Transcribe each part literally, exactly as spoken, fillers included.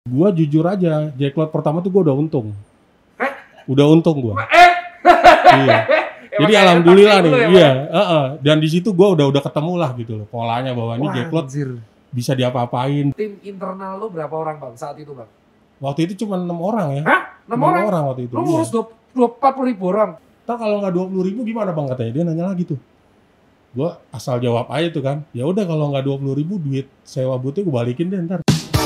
Gua jujur aja, jackpot pertama tuh gua udah untung. Hah? Udah untung gua. Eh. Iya. Jadi alhamdulillah nih, ya, iya, uh-uh. Dan di situ gua udah udah ketemu lah gitu loh polanya bahwa ini jackpot bisa diapa-apain. Tim internal lu berapa orang bang saat itu bang? Waktu itu cuma enam orang ya. Hah? enam orang? orang waktu itu. Lu ngurus iya. dua puluh empat puluh ribu orang. Ntar kalau nggak dua puluh ribu gimana bang katanya, dia nanya lagi tuh. Gua asal jawab aja tuh kan, ya udah kalau nggak dua puluh ribu duit sewa boothnya gue balikin deh ntar.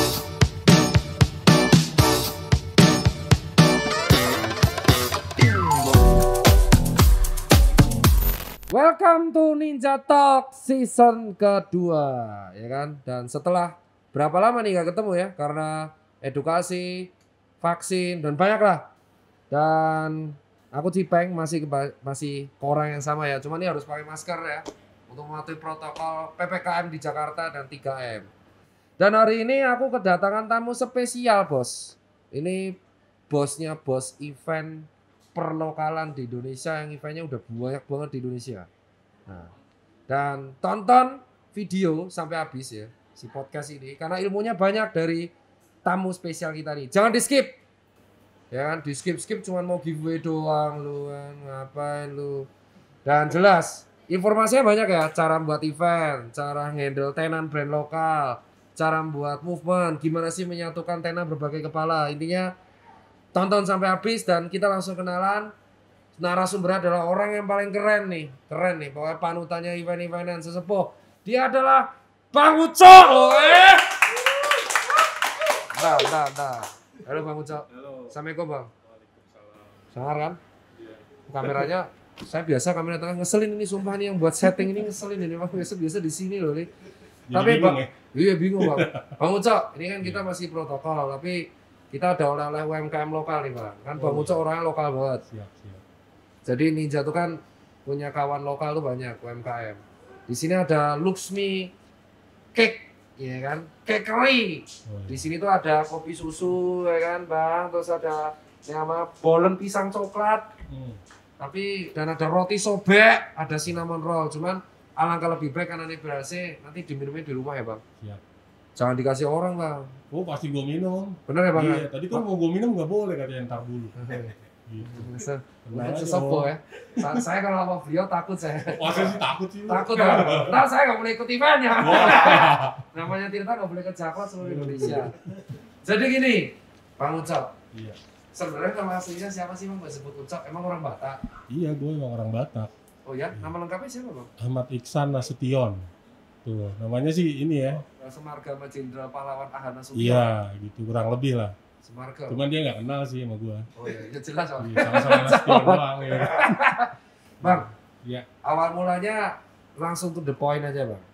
Welcome to Ninja Talk season kedua, ya kan? Dan setelah berapa lama nih gak ketemu ya? Karena edukasi, vaksin, dan banyak lah. Dan aku Cipeng masih masih ke orang yang sama ya. Cuma ini harus pakai masker ya untuk mematuhi protokol P P K M di Jakarta dan tiga M. Dan hari ini aku kedatangan tamu spesial, bos. Ini bosnya bos event perlokalan di Indonesia yang eventnya udah banyak banget di Indonesia. Nah, dan tonton video sampai habis ya si podcast ini karena ilmunya banyak dari tamu spesial kita nih. Jangan di skip, ya kan? Di skip skip cuman mau giveaway doang lu kan, ngapain lu? Dan jelas informasinya banyak ya, cara buat event, cara handle tenan brand lokal, cara buat movement, gimana sih menyatukan tenan berbagai kepala. Intinya tonton sampai habis dan kita langsung kenalan. Narasumber adalah orang yang paling keren nih. Keren nih, pokoknya panutannya event-eventan sesepuh. Dia adalah Bang Ucok. Oh, eh. Nah, nah, nah. Halo Bang Ucok. Halo. Assalamualaikum Bang. Waalaikumsalam. Sangar kan? Iya. Kameranya, saya biasa kamera tengah ngeselin ini sumpah nih yang buat setting ini ngeselin ini. Bang biasa biasa di sini loh nih. Jadi tapi bingung, Bang, ya? Iya bingung Bang. Bang Ucok, ini kan kita masih protokol tapi kita ada oleh-oleh U M K M lokal nih Bang. Kan Bang Ucok orangnya lokal banget. Siap, siap. Jadi Ninja tuh kan punya kawan lokal tuh banyak U M K M. Di sini ada Luxmi Cake, ya kan? Cakery. Di sini tuh ada kopi susu, ya kan Bang. Terus ada nama bolen pisang coklat. Hmm. Tapi dan ada roti sobek, ada cinnamon roll. Cuman alangkah lebih baik karena ini berhasil nanti diminumnya di rumah ya Bang. Siap. Jangan dikasih orang Bang. Oh pasti gue minum. Bener ya Bang? Iya, tadi kan mau gue minum nggak boleh katanya ntar dulu. Gitu. Nah, sesepuh ya. Sa saya kalau sama beliau takut saya. Wah saya sih takut sih. Takut ya. Ntar saya nggak boleh ikut eventnya. Namanya Tirta nggak boleh ke Jakarta seluruh Indonesia. Jadi gini, Bang Ucok. Iya. Sebenarnya nama aslinya siapa sih Bang? Disebut Ucok. Emang orang Batak? Iya, gue emang orang Batak. Oh ya? Nama lengkapnya siapa Bang? Ahmad Iksan Nasution. Tuh, namanya sih ini ya. Semarga sama Jenderal Pahlawan Ahana Sution. Iya, gitu kurang lebih lah. Semarga. Cuman dia nggak kenal sih sama gua. Oh iya, ya jelas Bang. Iya, sama-sama Nasution doang ya. Bang, iya. Awal mulanya langsung to the point aja Bang.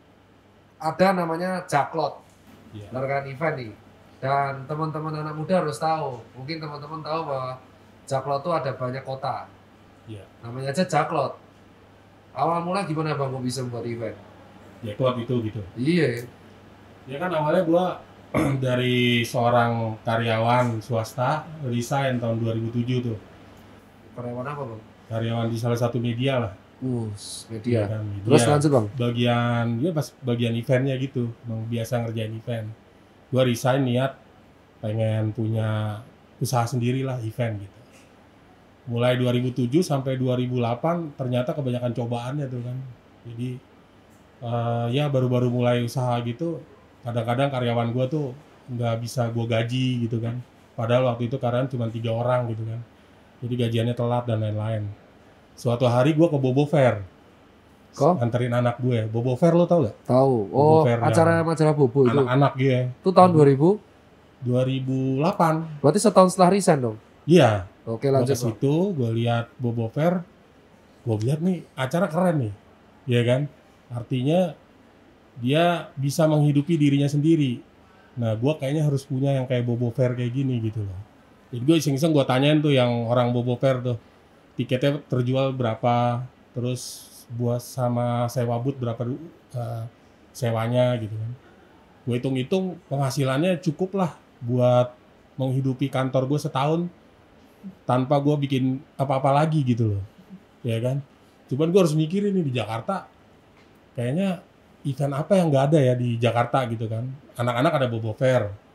Ada namanya Jaklot. Iya. Largan event nih. Dan teman-teman anak muda harus tahu. Mungkin teman-teman tahu bahwa Jaklot itu ada banyak kota. Iya. Namanya aja Jaklot. Awal mula gimana Bang kok bisa buat event? Jaklot itu gitu. Iya. Ya kan awalnya gua dari seorang karyawan swasta resign tahun dua ribu tujuh tuh. Karyawan apa Bang? Karyawan di salah satu media lah. Uh, media. Ya kan, media. Terus lanjut Bang? Bagian, ya pas bagian eventnya gitu. Bang biasa ngerjain event. Gua resign niat pengen punya usaha sendiri lah event gitu. Mulai dua ribu tujuh sampai dua ribu delapan ternyata kebanyakan cobaannya tuh kan. Jadi uh, ya baru-baru mulai usaha gitu. Kadang-kadang karyawan gue tuh nggak bisa gue gaji gitu kan. Padahal waktu itu karyawan cuma tiga orang gitu kan. Jadi gajiannya telat dan lain-lain. Suatu hari gue ke Bobo Fair. Kok? Anterin anak gue. Bobo Fair lo tau gak? Tahu. Oh, acara majalah Bobo itu. Anak-anak gue. Itu tahun dua ribu? dua ribu delapan. Berarti setahun setelah resign dong? Iya. Oke lanjut. Ke situ gue lihat Bobo Fair. Gue lihat nih acara keren nih. Iya kan? Artinya dia bisa menghidupi dirinya sendiri. Nah, gue kayaknya harus punya yang kayak Bobo Fair kayak gini gitu loh. Jadi gue iseng-iseng gue tanyain tuh yang orang Bobo Fair tuh, tiketnya terjual berapa, terus buat sama sewa booth berapa uh, sewanya gitu kan. Gue hitung-hitung penghasilannya cukup lah buat menghidupi kantor gue setahun tanpa gue bikin apa-apa lagi gitu loh. Ya kan? Cuman gue harus mikirin nih di Jakarta, kayaknya event apa yang nggak ada ya di Jakarta gitu kan. Anak-anak ada Bobo Fair,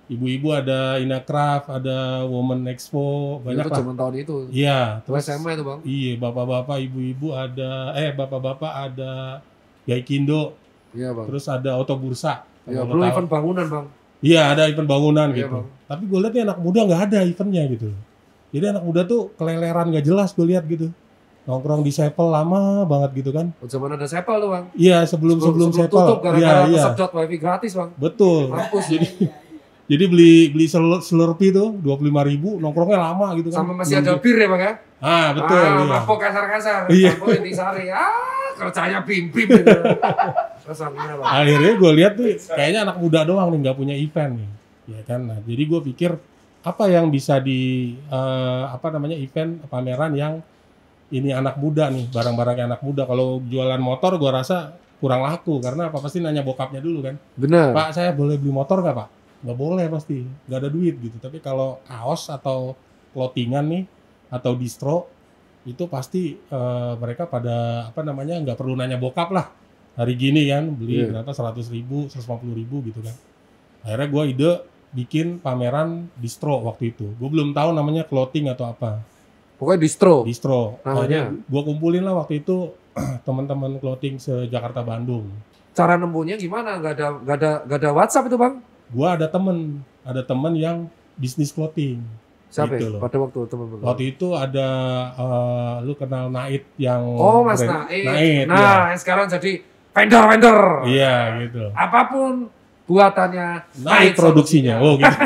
Ibu-ibu ada Inacraft, ada Women Expo, banyak itu lah. zaman tahun itu. Iya, Terus terus S M A itu bang. iya bapak-bapak, ibu-ibu ada, eh bapak-bapak ada Gaikindo, Iya bang. terus ada Auto Bursa. Iya, kalau belum lo tahu. event bangunan bang. Iya ada event bangunan Iya, gitu. Bang. Tapi gue lihat nih anak muda nggak ada eventnya gitu. Jadi anak muda tuh keleleran nggak jelas gue lihat gitu. Nongkrong di Sepel lama banget gitu kan. Oh, zaman ada Sepal tuh bang. Iya sebelum sebelum, sebelum Sepel. tutup gara-gara Iya iya. kesedot wifi gratis bang. Betul. Mampus. Jadi jadi beli beli slur- Slurpee tuh dua puluh lima ribu nongkrongnya lama gitu kan. Sama masih ada bir ya bang ya. Ah betul. Ah, iya. mabok kasar-kasar. Iya. Campur intisari. Ah, kerjanya bim-bim gitu. Terus gimana bang? Akhirnya gue lihat tuh kayaknya anak muda doang nih nggak punya event nih. Ya kan. Nah, jadi gue pikir apa yang bisa di eh, apa namanya event pameran yang ini anak muda nih, barang-barang anak muda. Kalau jualan motor gue rasa kurang laku karena apa pasti nanya bokapnya dulu kan. Bener. Pak, saya boleh beli motor nggak Pak? Nggak boleh pasti, nggak ada duit gitu. Tapi kalau kaos atau clothingan nih atau distro itu pasti eh, mereka pada apa namanya nggak perlu nanya bokap lah. Hari gini kan beli Iya. berapa seratus ribu, seratus lima puluh ribu gitu kan. Akhirnya gue ide bikin pameran distro waktu itu. Gue belum tahu namanya clothing atau apa. Pokoknya distro. Distro. Namanya? Gue kumpulin lah waktu itu teman-teman clothing se-Jakarta Bandung. Cara nempuhnya gimana? Gak ada, gak ada, gak ada WhatsApp itu bang? Gue ada temen, ada temen yang bisnis clothing. Siapa? Gitu Ya? loh. Pada waktu teman-teman. Waktu itu ada, eh, lu kenal Naid yang... Oh Mas brand- Naid. Naid, Nah, ya. yang sekarang jadi vendor-vendor. Iya gitu. Apapun buatannya Naid produksinya. Oh gitu.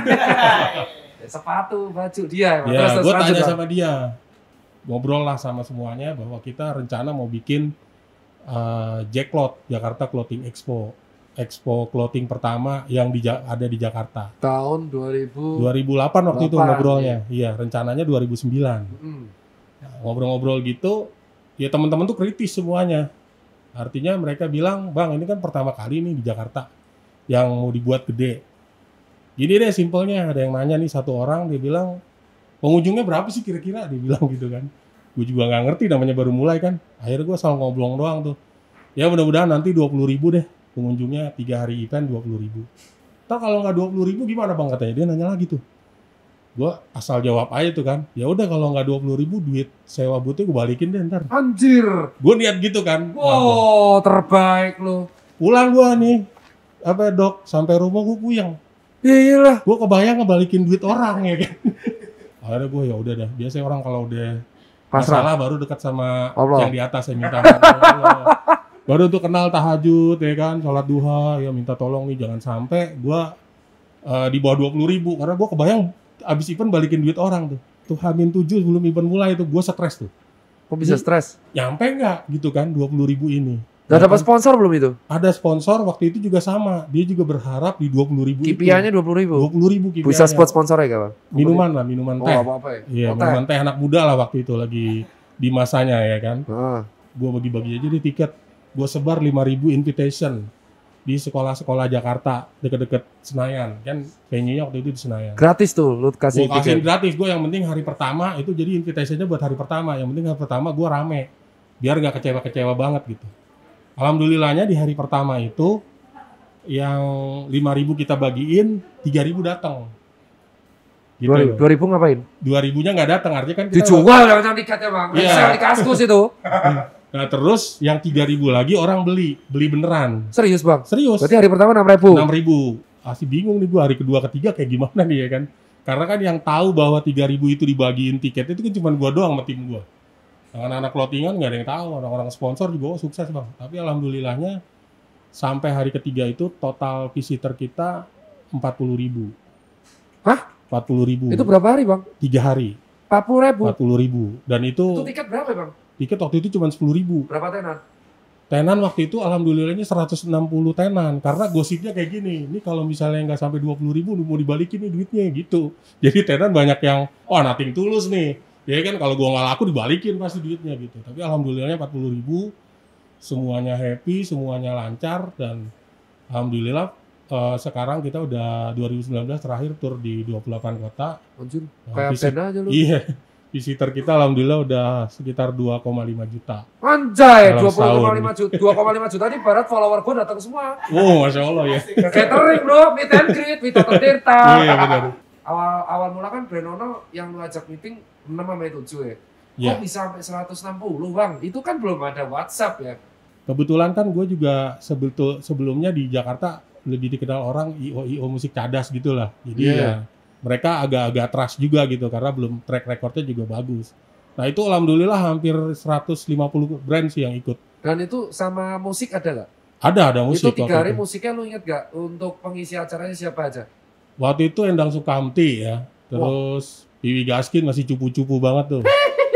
Sepatu, baju dia. Ya, Terus, terus gue lanjut, tanya Bang. sama dia. Ngobrol lah sama semuanya bahwa kita rencana mau bikin uh, Jacklot, Jakarta Clothing Expo. Expo clothing pertama yang di, Ja- ada di Jakarta. Tahun dua ribu. dua ribu delapan waktu itu delapan, ngobrolnya. Iya, rencananya dua ribu sembilan. Hmm. Nah, ngobrol-ngobrol gitu, ya teman-teman tuh kritis semuanya. Artinya mereka bilang, Bang ini kan pertama kali nih di Jakarta yang mau dibuat gede. Gini deh simpelnya, ada yang nanya nih satu orang, dia bilang, pengunjungnya berapa sih kira-kira? Dia bilang gitu kan. Gue juga nggak ngerti, namanya baru mulai kan. Akhirnya gue selalu ngobrol doang tuh. Ya mudah-mudahan nanti dua puluh ribu deh. Pengunjungnya tiga hari event dua puluh ribu. Ntar kalau nggak dua puluh ribu gimana Bang katanya? Dia nanya lagi tuh. Gue asal jawab aja tuh kan. Ya udah kalau nggak dua puluh ribu duit sewa boothnya gue balikin deh ntar. Anjir. Gue niat gitu kan. Wow, terbaik lo. Pulang gue nih. Apa dok? Sampai rumah gue puyeng. Iyalah. Gue kebayang ngebalikin duit orang ya kan. Akhirnya gue ya udah dah. Biasanya orang kalau udah Pasrah. masalah baru dekat sama Allah. yang di atas, saya minta Allah. Baru tuh kenal tahajud ya kan, sholat duha, ya minta tolong nih jangan sampai gue uh, di bawah dua puluh ribu. Karena gue kebayang abis event balikin duit orang tuh. Tuh Hamin tujuh sebelum event mulai tuh gue stres tuh. Kok bisa stres? Nyampe nggak gitu kan dua puluh ribu ini. Udah dapat sponsor belum itu? Ada sponsor waktu itu juga sama. Dia juga berharap di dua puluh ribu K P I-nya dua puluh ribu. dua puluh ribu K P I-nya. Bisa spot sponsornya gak bang? Minuman lah, minuman Oh teh. apa-apa ya? Iya, Oh, teh. minuman teh anak muda lah waktu itu lagi di masanya ya kan. Ah. Gue bagi-bagi aja di tiket. Gue sebar lima ribu invitation di sekolah-sekolah Jakarta deket-deket Senayan. Kan venue-nya waktu itu di Senayan. Gratis tuh, lu kasih Gue kasih tiket. gratis. Gue yang penting hari pertama itu jadi invitationnya buat hari pertama. Yang penting hari pertama gue rame. Biar gak kecewa-kecewa banget gitu. Alhamdulillahnya di hari pertama itu yang lima ribu kita bagiin, tiga ribu datang. Gitu Dua ribu, loh. dua ribu ngapain? dua ribunya nggak datang, artinya kan kita Dijual ya macam tiketnya bang. Iya. Resell di kaskus itu. Nah terus yang tiga ribu lagi orang beli, beli beneran. Serius bang? Serius, Berarti hari pertama enam ribu. enam ribu. Masih bingung nih gua hari kedua ketiga kayak gimana nih ya kan. Karena kan yang tahu bahwa tiga ribu itu dibagiin tiket itu kan cuma gua doang sama tim gua. Yang anak-anak clothingan nggak ada yang tahu, orang-orang sponsor juga oh, sukses bang. Tapi alhamdulillahnya sampai hari ketiga itu total visitor kita empat puluh ribu. Hah? empat puluh ribu. Itu berapa hari bang? Tiga hari, empat puluh ribu. empat puluh ribu. Dan Itu itu tiket berapa bang? tiket waktu itu cuma sepuluh ribu. Berapa tenan? Tenan waktu itu alhamdulillahnya seratus enam puluh tenan. Karena gosipnya kayak gini, ini kalau misalnya nggak sampai dua puluh ribu mau dibalikin nih duitnya gitu. Jadi tenan banyak yang, oh nothing tulus nih. Ya kan kalau gua nggak laku dibalikin pasti duitnya gitu. Tapi alhamdulillahnya empat puluh ribu, semuanya happy, semuanya lancar. Dan alhamdulillah eh, sekarang kita udah dua ribu sembilan belas terakhir tur di dua puluh delapan kota. Anjir, Nah, kayak fisik- band aja lu. Iya, visitor kita alhamdulillah udah sekitar dua koma lima juta. Anjay, Dalam dua puluh koma lima setahun. juta, dua koma lima juta ini barat follower gue datang semua. Wow, Masya Allah ya. Catering bro, meet and greet, Vito Tirta. Iya benar. Awal awal mula kan Brenono yang lu ajak meeting enam sampai tujuh ya. Iya. Kok bisa sampai seratus enam puluh bang? Itu kan belum ada WhatsApp ya. Kebetulan kan gue juga sebetul sebelumnya di Jakarta lebih dikenal orang I O I O musik cadas gitulah. Jadi Iya. ya mereka agak-agak trust juga gitu karena belum track recordnya juga bagus. Nah itu alhamdulillah hampir seratus lima puluh brand sih yang ikut. Dan itu sama musik ada nggak? Ada ada musik. Itu tiga waktu hari itu. musiknya lu inget gak? Untuk pengisi acaranya siapa aja? Waktu itu Endang Sukamti ya. Terus Piwi Gaskin masih cupu-cupu banget tuh.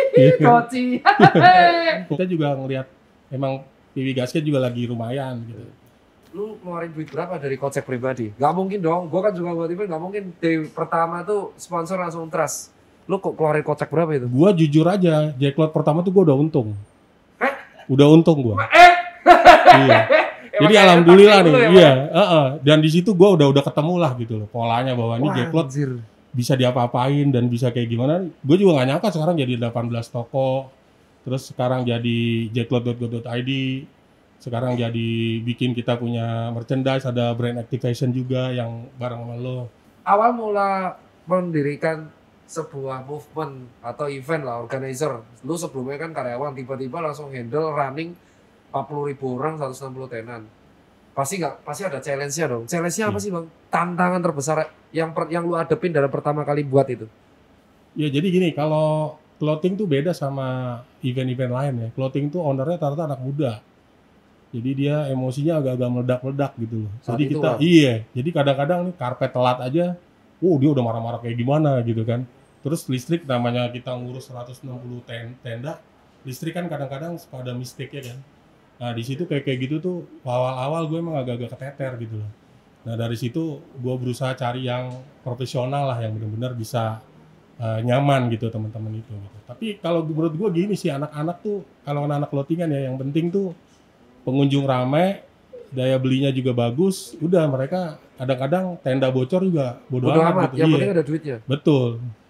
Koci. Kita juga ngelihat emang Piwi Gaskin juga lagi lumayan gitu. Lu ngeluarin duit berapa dari kocek pribadi? Gak mungkin dong, gue kan juga buat event, gak mungkin day pertama tuh sponsor langsung trust. Lu kok keluarin kocek berapa itu? Gua jujur aja, Jacklot pertama tuh gua udah untung. Hah? Udah untung gua. Eh! Iya. Emang Jadi kayak alhamdulillah enak nih, dulu ya, iya, heeh. Dan di situ gua udah udah ketemu lah gitu loh polanya bahwa ini Wah, Jacklot anjir. bisa diapa-apain dan bisa kayak gimana. Gue juga nggak nyangka sekarang jadi delapan belas toko. Terus sekarang jadi jacklot dot go dot i d. Sekarang jadi bikin kita punya merchandise, ada brand activation juga yang bareng sama lo. Awal mula mendirikan sebuah movement atau event lah, organizer. Lu sebelumnya kan karyawan, tiba-tiba langsung handle running empat puluh ribu orang, seratus enam puluh tenan. Pasti nggak, pasti ada challenge-nya dong. Challenge-nya apa Iya. sih bang? Tantangan terbesar yang per, yang lu hadepin dalam pertama kali buat itu? Ya jadi gini, kalau clothing tuh beda sama event-event lain ya. Clothing tuh ownernya rata-rata anak muda. Jadi dia emosinya agak-agak meledak-meledak gitu loh. Saat Jadi itu, kita, Bang. iya. Jadi kadang-kadang nih karpet telat aja, oh dia udah marah-marah kayak gimana gitu kan. Terus listrik namanya kita ngurus seratus enam puluh ten- tenda, listrik kan kadang-kadang suka ada mistake ya kan. Nah di situ kayak kayak gitu tuh awal-awal gue emang agak-agak keteter gitu loh. Nah dari situ gue berusaha cari yang profesional lah yang benar-benar bisa uh, nyaman gitu teman-teman itu. Gitu. Tapi kalau menurut gue gini sih anak-anak tuh kalau anak-anak clothingan ya yang penting tuh pengunjung rame, daya belinya juga bagus. Udah mereka kadang-kadang tenda bocor juga bodo Bodo amat, amat, gitu. yang Iya, penting ada duitnya. betul.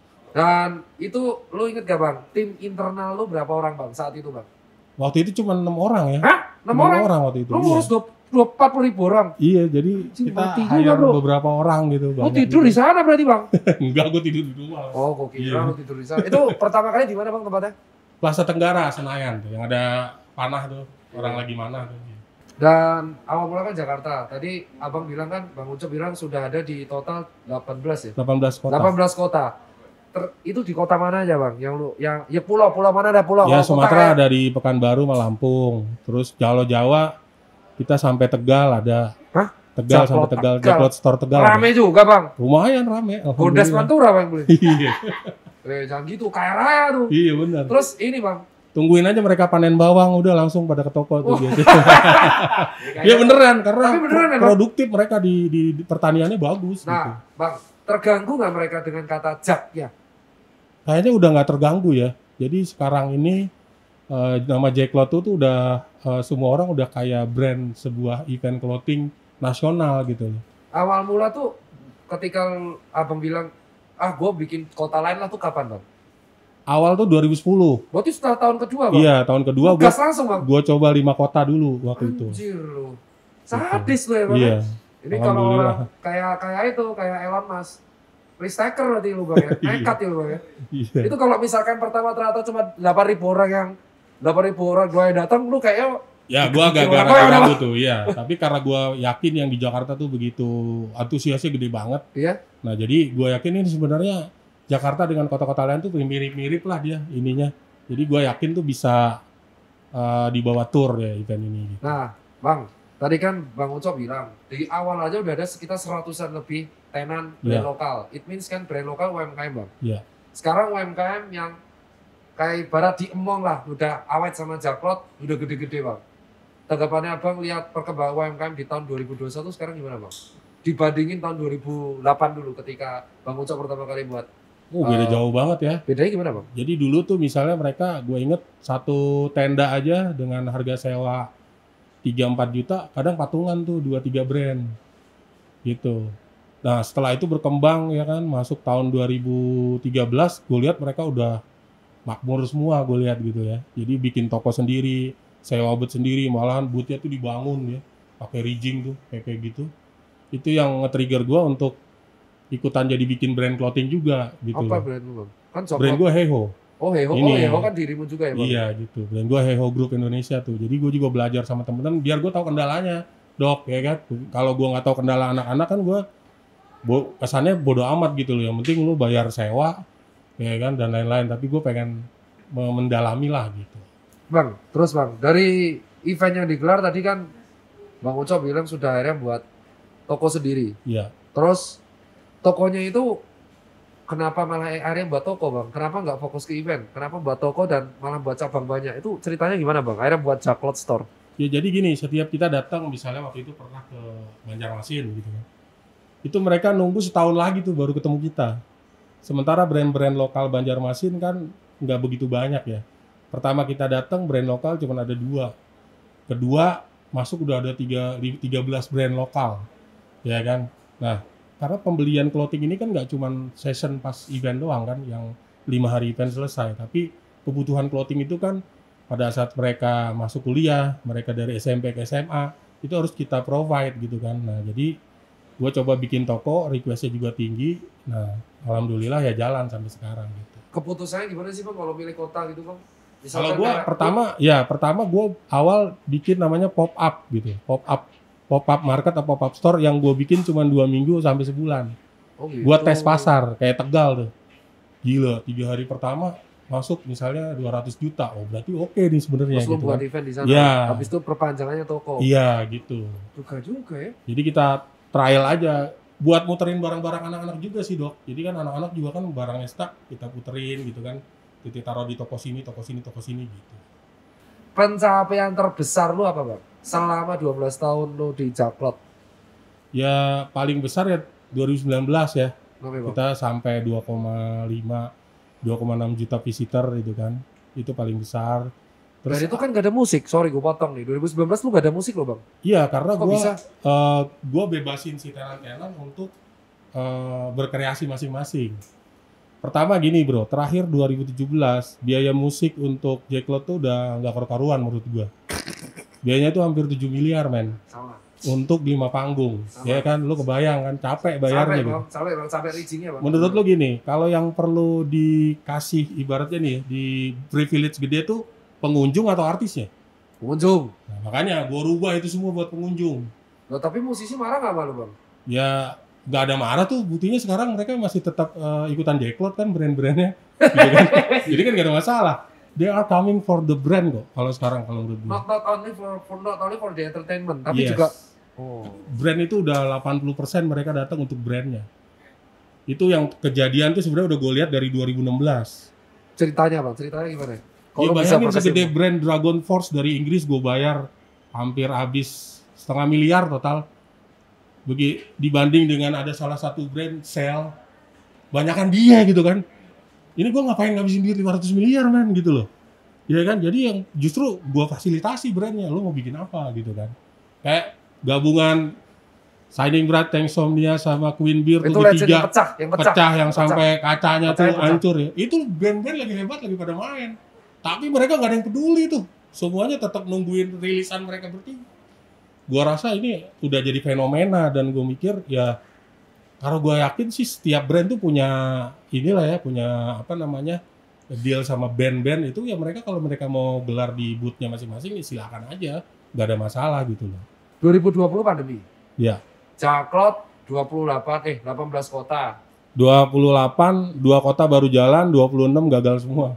Dan itu lu inget gak bang, tim internal lu berapa orang bang saat itu bang? Waktu itu cuma enam orang ya. Hah? enam orang? waktu itu. Lu Iya. ngurus dua empat puluh ribu orang? Iya, jadi Anjing, kita mati juga, hire bro. beberapa orang gitu. Lu banyak tidur gitu. di sana berarti bang? Enggak, gue tidur di rumah. Oh, gua kira Iya. lu tidur di sana. Itu pertama kali di mana bang tempatnya? Plaza Tenggara, Senayan tuh, yang ada panah tuh, orang lagi mana tuh. Dan awal mula kan Jakarta. Tadi abang bilang kan, Bang Ucap bilang sudah ada di total delapan belas ya? delapan belas kota. delapan belas kota. Ter, itu di kota mana aja bang? Yang lu, yang ya pulau, pulau mana ada pulau? Ya Kalau kota Sumatera kayak- ada di Pekanbaru sama Lampung. Terus Jawa Jawa kita sampai Tegal ada. Hah? Tegal Jaklot sampai Tegal, Tegal. Jaklot Store Tegal. ada. Rame juga bang. Lumayan rame. Bodas alhamdulillah. Pantura bang beli. Iya, Eh jangan gitu, kaya raya tuh. iya benar. Terus ini bang. Tungguin aja mereka panen bawang udah langsung pada ke toko tuh Oh. biasanya. Iya beneran karena Tapi beneran ya, Bang? produktif mereka di, di, di pertaniannya bagus gitu. Nah bang, terganggu nggak mereka dengan kata jak ya? Kayaknya udah nggak terganggu ya. Jadi sekarang ini eh, nama Jacklot tuh udah eh, semua orang udah kayak brand sebuah event clothing nasional gitu loh. Awal mula tuh ketika abang bilang, ah gue bikin kota lain lah tuh kapan bang? Awal tuh dua ribu sepuluh. Berarti setelah tahun kedua bang? Iya, tahun kedua gua Gas langsung bang? gua coba lima kota dulu waktu itu. Anjir lu. Sadis lu ya bang? Iya. Ini kalau Alhamdulillah. orang kayak kayak itu, kayak Elon Musk. Risk taker berarti lu bang ya? Iya. Nekat ya lu bang ya? Iya. Itu kalau misalkan pertama ternyata cuma delapan ribu orang yang delapan ribu orang gue yang datang, lu kayaknya Ya, gua agak Gimana, agak Bang? ragu tuh, ya. Tapi karena gua yakin yang di Jakarta tuh begitu antusiasnya gede banget. Iya. Nah, jadi gua yakin ini sebenarnya Jakarta dengan kota-kota lain tuh mirip-mirip lah dia ininya. Jadi gua yakin tuh bisa uh, dibawa tour ya event ini. Gitu. Nah, Bang, tadi kan Bang Ucok bilang, di awal aja udah ada sekitar seratusan lebih tenan brand Iya. lokal. It means kan brand lokal U M K M, Bang. Iya. Sekarang U M K M yang kayak ibarat diemong lah, udah awet sama Jacklot, udah gede-gede, Bang. Tanggapannya Abang lihat perkembangan U M K M di tahun dua ribu dua puluh satu sekarang gimana, Bang? Dibandingin tahun dua ribu delapan dulu ketika Bang Ucok pertama kali buat. Oh, beda Uh, jauh banget ya. Bedanya gimana, Bang? Jadi dulu tuh misalnya mereka, gue inget satu tenda aja dengan harga sewa tiga sampai empat juta, kadang patungan tuh dua tiga brand. Gitu. Nah setelah itu berkembang ya kan, masuk tahun dua ribu tiga belas, gue lihat mereka udah makmur semua gue lihat gitu ya. Jadi bikin toko sendiri, sewa booth sendiri, malahan boothnya tuh dibangun ya, pakai rigging tuh kayak kayak gitu. Itu yang nge-trigger gue untuk ikutan jadi bikin brand clothing juga gitu. Apa loh. brand lu bang? Kan coklat. Brand gue Heho. Oh Heho, Ini. oh Heho kan dirimu juga ya bang? Iya gitu. Brand gue Heho Group Indonesia tuh. Jadi gue juga belajar sama temen-temen biar gue tahu kendalanya, Dok, ya kan. Kalau gue nggak tahu kendala anak-anak kan gue bo kesannya bodo amat gitu loh. Yang penting lu bayar sewa, ya kan, dan lain-lain. Tapi gue pengen mendalami lah gitu. Bang, terus bang, dari event yang digelar tadi kan Bang Uco bilang sudah akhirnya buat toko sendiri. Iya. Terus tokonya itu kenapa malah akhirnya buat toko bang? Kenapa nggak fokus ke event? Kenapa buat toko dan malah buat cabang banyak? Itu ceritanya gimana bang? Akhirnya buat Jaklot Store. Ya jadi gini, setiap kita datang misalnya waktu itu pernah ke Banjarmasin gitu kan. Itu mereka nunggu setahun lagi tuh baru ketemu kita. Sementara brand-brand lokal Banjarmasin kan nggak begitu banyak ya. Pertama kita datang brand lokal cuma ada dua. Kedua masuk udah ada tiga, tiga belas brand lokal. Ya kan. Nah, karena pembelian clothing ini kan nggak cuma session pas event doang kan, yang lima hari event selesai. Tapi kebutuhan clothing itu kan pada saat mereka masuk kuliah, mereka dari S M P ke S M A, itu harus kita provide gitu kan. Nah, jadi gue coba bikin toko, requestnya juga tinggi. Nah, alhamdulillah ya jalan sampai sekarang gitu. Keputusannya gimana sih bang kalau milih kota gitu bang? Kalau gue pertama, ya pertama gue awal bikin namanya pop up gitu, pop up, pop up market atau pop up store yang gue bikin cuma dua minggu sampai sebulan. Oh, gitu. Gue tes pasar kayak Tegal tuh, gila tiga hari pertama masuk misalnya dua ratus juta, oh berarti oke nih sebenarnya. Terus gitu lu buat kan. event di sana, Ya. habis itu perpanjangannya toko. Iya gitu. Juga juga ya. Jadi kita trial aja, buat muterin barang-barang anak-anak juga sih dok. Jadi kan anak-anak juga kan barangnya stuck, kita puterin gitu kan. Kita taruh di toko sini, toko sini, toko sini gitu. Pencapaian terbesar lu apa bang? Selama dua belas tahun lu di Jaklot? Ya paling besar ya dua ribu sembilan belas ya. Oke, bang. Kita sampai dua koma lima, dua koma enam juta visitor itu kan. Itu paling besar. Terus Dan itu kan gak ada musik, sorry gue potong nih. dua ribu sembilan belas lu gak ada musik loh bang? Iya karena Kok gue bisa? uh, gue bebasin si tenan-tenan untuk uh, berkreasi masing-masing. Pertama gini bro, terakhir dua ribu tujuh belas biaya musik untuk Jaklot tuh udah nggak karu-karuan menurut gue. Biayanya tuh hampir tujuh miliar men. Sama. Untuk lima panggung. Sama. Ya kan, lu kebayang kan, capek bayarnya Capek gitu. bang, capek bang, capek riggingnya bang. Menurut lu gini, kalau yang perlu dikasih ibaratnya nih, di privilege gede tuh pengunjung atau artisnya? Pengunjung. Nah, makanya gue rubah itu semua buat pengunjung. Loh, tapi musisi marah gak malu bang? Ya nggak ada marah tuh, buktinya sekarang mereka masih tetap uh, ikutan Jaklot kan brand-brandnya. Gitu kan. Jadi kan nggak ada masalah. They are coming for the brand kok kalau sekarang kalau menurut gue. Not, not only for, for not only for the entertainment, tapi Yes. juga oh. Brand itu udah delapan puluh persen mereka datang untuk brandnya. Itu yang kejadian tuh sebenarnya udah gue lihat dari dua ribu enam belas. Ceritanya bang, ceritanya gimana? Ya lu bayangin bisa segede perkasih- brand Dragon Force dari Inggris gue bayar hampir habis setengah miliar total. Bagi dibanding dengan ada salah satu brand sell banyakan dia gitu kan. Ini gue ngapain ngabisin duit lima ratus miliar men gitu loh. Ya kan, jadi yang justru gue fasilitasi brandnya, lo mau bikin apa gitu kan. Kayak gabungan Shining Bright, Tanksomnia sama Queen Beer Itu tujuh legend tiga yang pecah, yang pecah. pecah yang Pecah. sampai kacanya Kacanya tuh pecah. hancur ya. Itu band-band lagi hebat lagi pada main. Tapi mereka nggak ada yang peduli tuh. Semuanya tetap nungguin rilisan mereka bertiga. Gua rasa ini udah jadi fenomena dan gue mikir ya kalau gue yakin sih setiap brand tuh punya inilah ya, punya apa namanya deal sama band-band itu ya mereka kalau mereka mau gelar di booth-nya masing-masing ya silakan aja, nggak ada masalah gitu loh. dua ribu dua puluh pandemi. Ya. Jaklot dua puluh delapan eh delapan belas kota. dua puluh delapan, dua kota baru jalan, dua puluh enam gagal semua.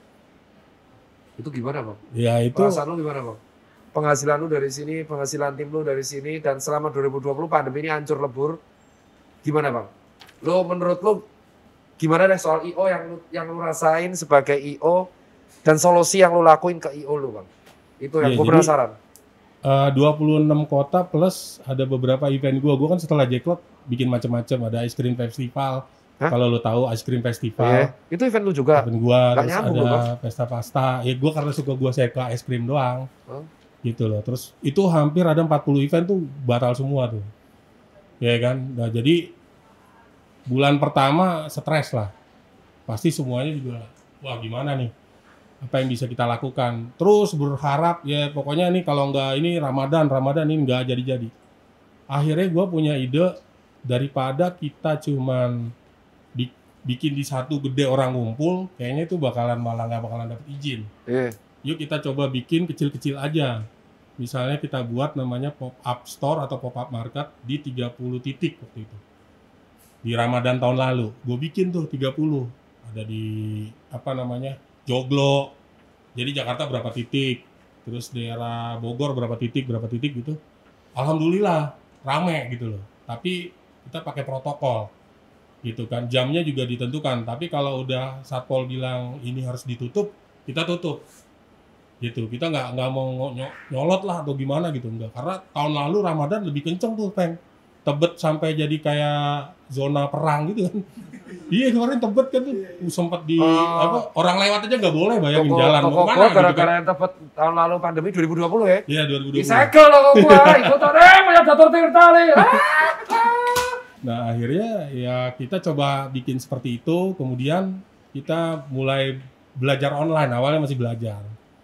Itu gimana bang? Ya itu Perasaan lu gimana bang? Penghasilan lu dari sini, penghasilan tim lu dari sini, dan selama dua ribu dua puluh pandemi ini hancur lebur. Gimana bang? Lu menurut lu gimana deh soal I O yang lu, yang lu rasain sebagai I O dan solusi yang lu lakuin ke I O lu bang? Itu yang Ya, gue jadi- penasaran. Uh, dua puluh enam kota plus ada beberapa event gua. Gua kan setelah Jaklot bikin macam-macam, ada ice cream festival. Hah? Kalau lo tahu ice cream festival, Iya. Itu event lu juga. event gua, Nggak terus nyambung ada loh, Bang. pesta pasta. Ya gua karena suka gua suka es krim doang. Oh. Gitu loh. Terus itu hampir ada empat puluh event tuh batal semua tuh. Ya kan? Nah, jadi bulan pertama stres lah. Pasti semuanya juga wah gimana nih? Apa yang bisa kita lakukan? Terus berharap ya pokoknya nih kalau nggak ini Ramadan, Ramadan ini nggak jadi-jadi. Akhirnya gue punya ide daripada kita cuman bi- bikin di satu gede orang ngumpul, kayaknya itu bakalan malah nggak bakalan dapet izin. Iya. Yuk kita coba bikin kecil-kecil aja. Misalnya kita buat namanya pop-up store atau pop-up market di tiga puluh titik waktu itu. Di Ramadan tahun lalu, gue bikin tuh tiga puluh. Ada di apa namanya Joglo, jadi Jakarta berapa titik, terus daerah Bogor berapa titik, berapa titik gitu. Alhamdulillah rame gitu loh. Tapi kita pakai protokol, gitu kan. Jamnya juga ditentukan. Tapi kalau udah Satpol bilang ini harus ditutup, kita tutup, gitu. Kita nggak nggak mau nyolot lah atau gimana gitu, enggak. Karena tahun lalu Ramadan lebih kenceng tuh, Peng. Tebet sampai jadi kayak zona perang gitu kan. Iya kemarin Tebet kan tuh sempat di Oh. apa orang lewat aja nggak boleh bayangin Toko, jalan toko mau kemana gua gitu gara-gara kan. yang Tebet tahun lalu pandemi dua ribu dua puluh ya. Iya dua ribu dua puluh. Disegel toko gua, ikutan eh banyak jatuh tirta nih. Nah akhirnya ya kita coba bikin seperti itu, kemudian kita mulai belajar online, awalnya masih belajar.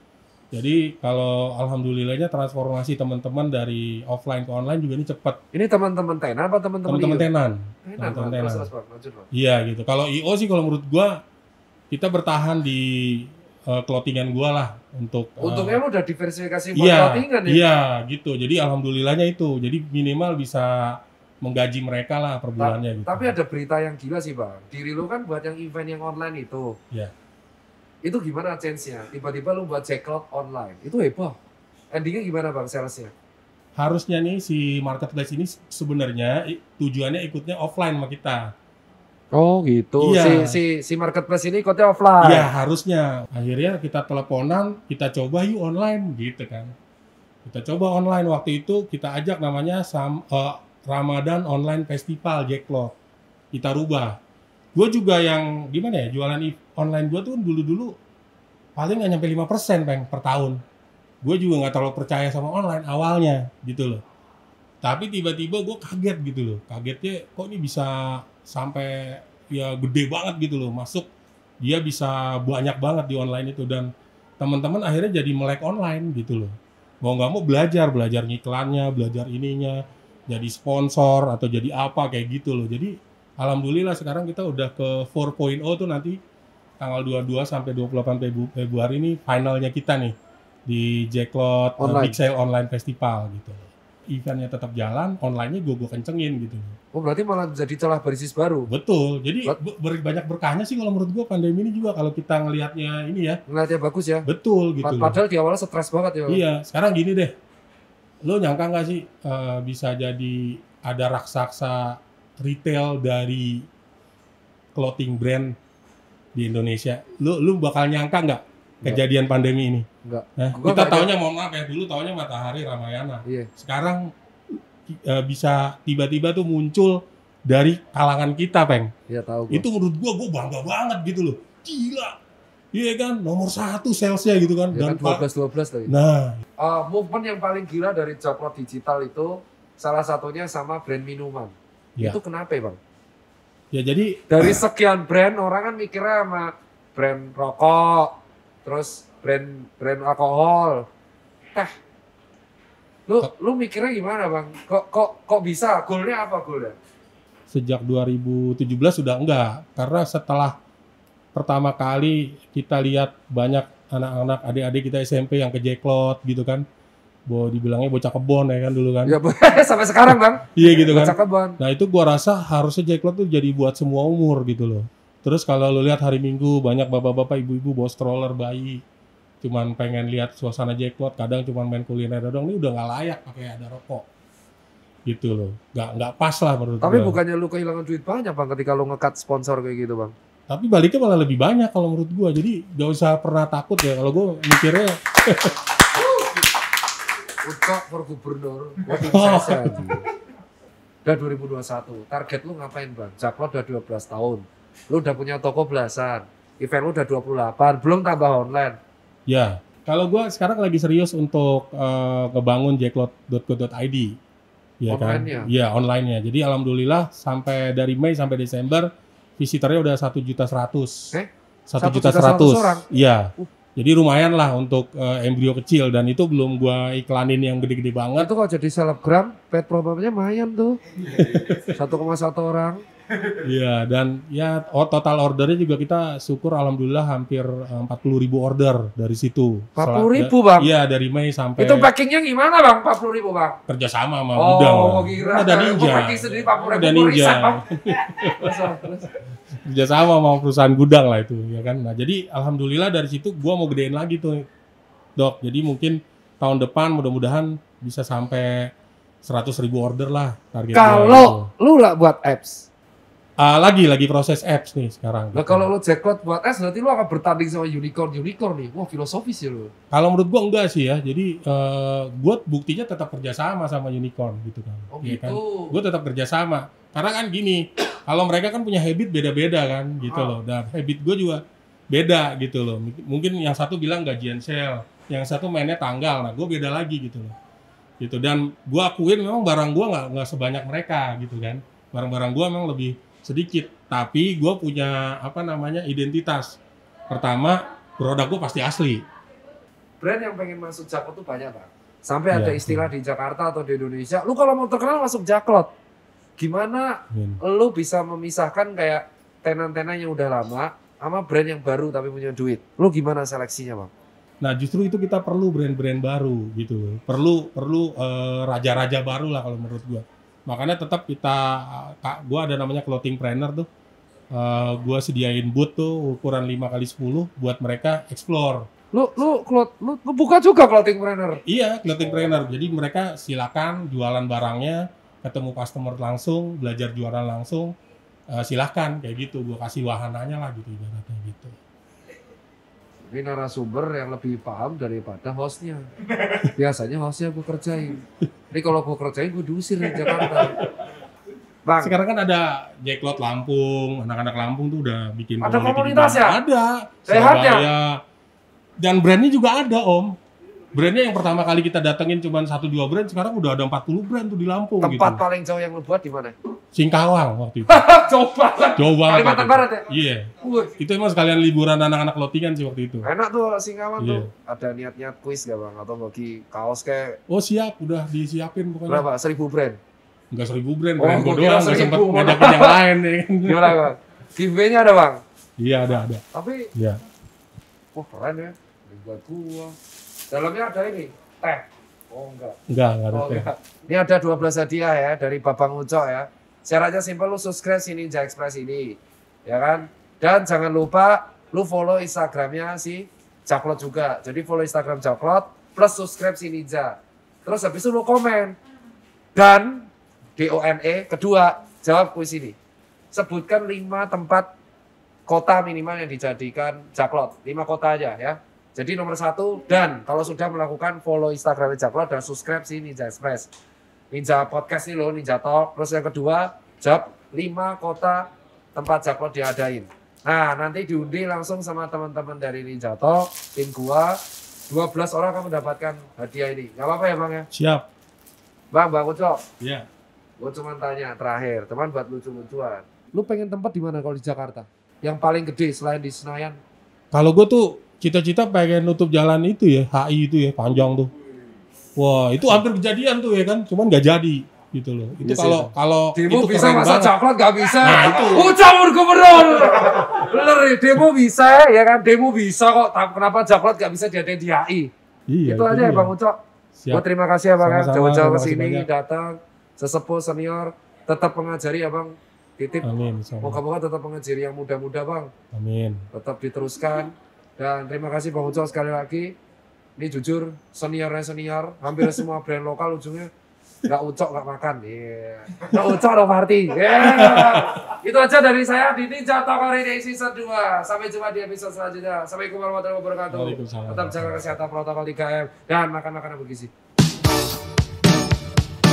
Jadi kalau alhamdulillahnya transformasi teman-teman dari offline ke online juga ini cepat. Ini teman-teman tenan apa teman-teman Teman-teman I O? tenan. Tenan, Teman-teman Bang. tenan. Terus terus Bang, lanjut Bang. Iya gitu. Kalau I O sih kalau menurut gua kita bertahan di uh, clothingan gua lah untuk uh, Untungnya lu udah diversifikasi buat iya, clothingan ya. iya gitu. Jadi alhamdulillahnya itu. Jadi minimal bisa menggaji mereka lah per bulannya gitu. Tapi ada berita yang gila sih Bang. Diri lu kan buat yang event yang online itu. Iya. Itu gimana chance-nya? Tiba-tiba lu buat checkout online. Itu heboh. Endingnya gimana Bang salesnya? Harusnya nih si marketplace ini sebenarnya i- tujuannya ikutnya offline sama kita. Oh gitu. Iya. Si si si marketplace ini ikutnya offline. Iya harusnya. Akhirnya kita teleponan, kita coba yuk online gitu kan. Kita coba online waktu itu kita ajak namanya Sam, eh, Ramadan Online Festival Jacklot. Kita rubah. Gue juga yang gimana ya jualan i- online gue tuh dulu-dulu paling nggak nyampe lima persen Peng, per tahun. Gue juga nggak terlalu percaya sama online awalnya gitu loh. Tapi tiba-tiba gue kaget gitu loh. Kagetnya kok ini bisa sampai ya gede banget gitu loh. Masuk dia bisa banyak banget di online itu. Dan teman-teman akhirnya jadi melek online gitu loh. Mau nggak mau belajar, belajar ngiklannya, belajar ininya. Jadi sponsor atau jadi apa kayak gitu loh. Jadi alhamdulillah sekarang kita udah ke empat titik nol tuh nanti tanggal dua puluh dua sampai dua puluh delapan Febru- Februari ini finalnya kita nih di Jacklot uh, Online. Big Sale Online Festival gitu. Eventnya tetap jalan, online-nya gue gue kencengin gitu. Oh berarti malah jadi celah bisnis baru. Betul. Jadi Bet- be- ber- banyak berkahnya sih kalau menurut gue pandemi ini juga kalau kita ngelihatnya ini ya. Ngeliatnya bagus ya. Betul gitu. Pad- loh. Padahal di awalnya stres banget ya. Bang. Iya, sekarang gini deh. Lo nyangka nggak sih uh, bisa jadi ada raksasa retail dari clothing brand di Indonesia? Lu lu bakal nyangka nggak kejadian pandemi ini? Enggak. Nah, Gua kita nggak taunya mohon maaf ya dulu taunya Matahari Ramayana. Iya. Sekarang uh, bisa tiba-tiba tuh muncul dari kalangan kita, Peng. Iya tahu. Gua. Itu menurut gua gua bangga banget gitu loh. Gila. Iya kan, nomor satu salesnya gitu kan. Ya kan Dan dua pa- belas dua belas tadi. nah, Uh, movement yang paling gila dari Jacklot digital itu salah satunya sama brand minuman. Ya. Itu kenapa ya Bang? ya jadi Dari sekian brand orang kan mikirnya sama brand rokok, terus brand brand alkohol. Teh. Lu lu mikirnya gimana Bang? Kok kok kok bisa? Goalnya apa goalnya? sejak dua ribu tujuh belas sudah enggak, karena setelah pertama kali kita lihat banyak anak-anak adik-adik kita S M P yang ke Jacklot gitu kan, bo dibilangnya bocah kebon ya kan dulu kan, Ya sampai sekarang Bang. iya gitu kan. Bocah kebon. Nah itu gua rasa harusnya Jacklot tuh jadi buat semua umur gitu loh. Terus kalau lu lihat hari Minggu banyak bapak-bapak ibu-ibu bawa stroller bayi, cuman pengen lihat suasana Jacklot, kadang cuman main kuliner doang, ini udah nggak layak pakai ada rokok gitu loh, nggak nggak pas lah menurut Tapi gua. bukannya lu kehilangan duit banyak Bang ketika lu nge-cut sponsor kayak gitu Bang? Tapi baliknya malah lebih banyak kalau menurut gua. Jadi gak usah pernah takut ya. Kalau gua mikirnya Untuk for gubernur, voting saya aja. Udah dua ribu dua puluh satu, target lu ngapain Bang? Jacklot udah dua belas tahun. Lu udah punya toko belasan. Event lu udah dua puluh delapan, belum tambah online. ya. Kalau gua sekarang lagi serius untuk eh, ngebangun jacklot dot co dot i d. Ya kan? Online-nya? Iya, online-nya. Jadi alhamdulillah sampai dari Mei sampai Desember visitornya udah satu juta seratus. Eh? satu juta seratus. Iya. Uh. Jadi lumayan lah untuk uh, embrio kecil dan itu belum gua iklanin yang gede-gede banget. Itu kalau jadi selebgram, pet programnya lumayan tuh. satu koma satu orang. Iya, dan ya oh, total ordernya juga kita syukur alhamdulillah hampir empat puluh ribu order dari situ. empat puluh ribu bang? Iya, dari Mei sampai... Itu packingnya gimana bang, empat puluh ribu bang? Kerjasama sama oh, gudang. Oh, kira. Ada Ninja. Packing sendiri empat puluh ribu, ada Ninja. bang. Kerjasama sama perusahaan gudang lah itu, ya kan. Nah, jadi alhamdulillah dari situ gua mau gedein lagi tuh, Dok. Jadi mungkin tahun depan mudah-mudahan bisa sampai seratus ribu order lah target. Kalau lu lah buat apps? Uh, lagi lagi proses apps nih sekarang. Nah gitu. Kalau lo jackpot buat apps berarti lo akan bertanding sama unicorn unicorn nih. Wah filosofis ya lo. Kalau menurut gua enggak sih ya. Jadi uh, gua buktinya tetap kerjasama sama unicorn gitu kan. Oh ya gitu. Kan? Gua tetap kerjasama. Karena kan gini, kalau mereka kan punya habit beda-beda kan gitu ah. loh. Dan habit gua juga beda gitu loh. Mungkin yang satu bilang gajian sale, yang satu mainnya tanggal. Nah gua beda lagi gitu loh. Gitu. Dan gua akuin memang barang gua nggak nggak sebanyak mereka gitu kan. Barang-barang gua memang lebih sedikit, tapi gue punya apa namanya identitas. Pertama, produk gue pasti asli. Brand yang pengen masuk Jaklot tuh banyak bang. Sampai ya, ada istilah ya. Di Jakarta atau di Indonesia, lu kalau mau terkenal masuk Jaklot. Gimana ya. Lu bisa memisahkan kayak tenan-tenan yang udah lama sama brand yang baru tapi punya duit? Lu gimana seleksinya bang? Nah justru itu kita perlu brand-brand baru gitu. Perlu perlu uh, raja-raja baru lah kalau menurut gue. Makanya tetap kita, gue ada namanya clothing planner tuh, uh, gue sediain booth tuh ukuran lima kali sepuluh buat mereka explore. Lu, lu, lu, lu, lu buka juga clothing planner? Iya, clothing planner. Jadi mereka silakan jualan barangnya, ketemu customer langsung, belajar jualan langsung, uh, silakan kayak gitu. Gue kasih wahananya lah gitu, ibaratnya gitu. Ini narasumber yang lebih paham daripada hostnya. Biasanya hostnya gue kerjain. Ini kalau gue kerjain gue diusir dari Jakarta. Bang. Sekarang kan ada Jaklot Lampung, anak-anak Lampung tuh udah bikin ada komunitas ya? Ada. Sehatnya. Dan brandnya juga ada Om. Brandnya yang pertama kali kita datengin cuma satu dua brand, sekarang udah ada empat puluh brand tuh di Lampung. Tempat gitu. paling jauh yang lu buat di mana? Singkawang waktu itu. Jauh banget. Jauh banget. Kalimantan Barat ya? Iya. Yeah. Itu emang sekalian liburan anak-anak clothingan sih waktu itu. Enak tuh Singkawang yeah. tuh. Ada niat-niat kuis gak bang? Atau bagi kaos kayak? Oh siap, udah disiapin pokoknya. Berapa? Seribu brand? Enggak seribu brand, oh, brand gue doang, gak sempet ngadakin yang lain. Gimana bang? Giveaway-nya ada bang? Iya ada, ada. Tapi, iya. Wah keren ya. Buat gua. Dalamnya ada ini. Teh? Oh enggak. Enggak, enggak ada oh, teh. Enggak. Ini ada dua belas hadiah ya dari Babang Ucok ya. Syaratnya simpel, lu subscribe si Ninja Express ini. Ya kan? Dan jangan lupa lu follow Instagramnya si Jaklot juga. Jadi follow Instagram Jaklot plus subscribe si Ninja. Terus habis itu lu komen. Dan D O N E kedua jawab kuis ini. Sebutkan lima tempat kota minimal yang dijadikan Jaklot. lima kota aja ya. Jadi nomor satu, dan kalau sudah melakukan follow Instagram Jaklot dan subscribe si Ninja Express. Ninja Podcast ini loh, Ninja Talk. Terus yang kedua, jawab lima kota tempat Jaklot diadain. Nah, nanti diundi langsung sama teman-teman dari Ninja Talk, tim gua. dua belas orang akan mendapatkan hadiah ini. Gak apa-apa ya Bang ya? Siap. Bang, Bang Ucok. Iya. Gua cuma tanya terakhir, teman buat lucu-lucuan. Lu pengen tempat di mana kalau di Jakarta? Yang paling gede selain di Senayan? Kalau gua tuh cita-cita pengen nutup jalan itu ya, H I itu ya, panjang tuh. Wah, itu hampir kejadian tuh ya kan, cuman nggak jadi gitu loh. Itu kalau yes, kalau demo itu bisa masa Jaklot nggak bisa. Nah, itu. Ucapur gubernur. Bener, demo bisa ya kan, demo bisa kok. Kenapa Jaklot nggak bisa diadain di H I? Iya, itu aja ya Bang Ucok. Gua terima kasih ya Bang ya, jauh-jauh ke sini datang, sesepuh senior, tetap mengajari ya Bang. Titip. Amin. Moga-moga tetap mengajari yang muda-muda Bang. Amin. Tetap diteruskan. Dan terima kasih Bang Ucok sekali lagi. Ini jujur seniornya senior, hampir semua brand lokal ujungnya nggak Ucok nggak makan. Iya. Yeah. Nggak Ucok no party. Yeah. Itu aja dari saya di Ninja Talk hari ini season dua. Sampai jumpa di episode selanjutnya. Assalamualaikum warahmatullahi wabarakatuh. Tetap jaga kesehatan protokol tiga M dan makan makanan bergizi.